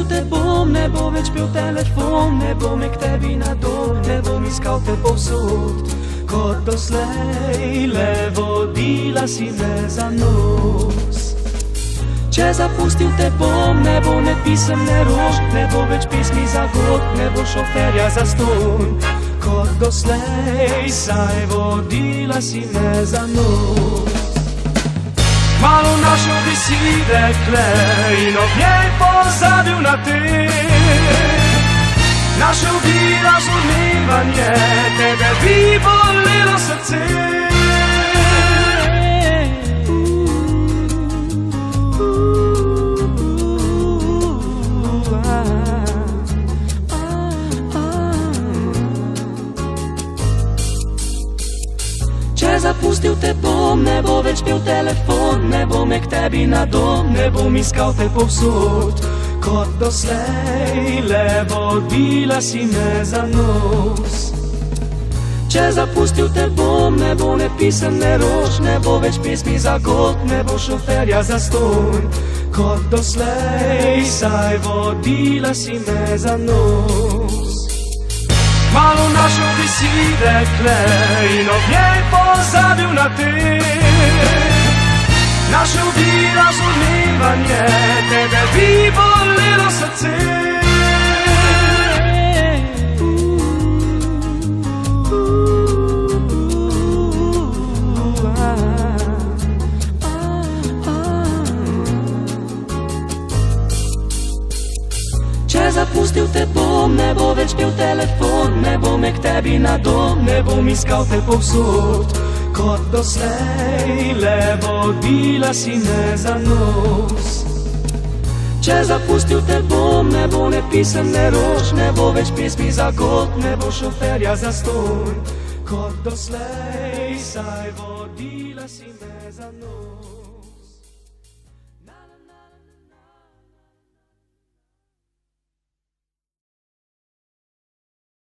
te bom, ne bo več pil telefon, ne bom k tebi na dom, ne bom iskal te povsod. Kot doslej, le vodila si me za nos. Če zapustil te bom, ne bo ne pisem, ne rož, ne bo več pismi za god, ne bo šoferja za ston. Kot doslej, saj vodila si me za nos. Malo našel bi si dekle in ob njej pozabil na te. Našel bi razumevanje, tebe bi bolelo srce. Če zapustil te bom, ne bo več pil telefon, ne bom k tebi na dom, ne bom iskal te povsod. Kot doslej, le vodila si me za nos. Če zapustil te bom, ne bo ne pisem, ne rož, ne bo več pesmi za god, ne bo šoferja za ston. Kot doslej, saj vodila si me za nos. Malo našel bi si dekle in ob njej pozabil na te. Našel bi razumevanje, tebe bi bolelo srce. Če zapustil te bom, ne bo več pil telefon, ne bom k tebi na dom, ne bom iskal te povsod. Kot doslej, le vodila si me za nos. Če zapustil te bom, ne bo ne pisem, ne rož, ne bo več pesmi za god, ne bo šoferja za ston. Kot doslej, saj vodila si me za nos.